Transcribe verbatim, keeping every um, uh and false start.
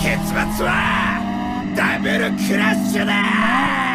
結末はダブルクラッシュだ。